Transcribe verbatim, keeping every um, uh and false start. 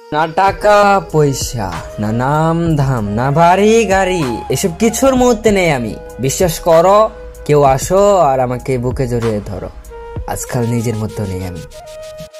না টাকা পয়সা, না নাম ধাম, না বাড়ি গাড়ি, এসব কিছুর মুহূর্তে নেই আমি। বিশ্বাস করো, কেউ আসো আর আমাকে বুকে জড়িয়ে ধরো, আজকাল নিজের মতো নেই আমি।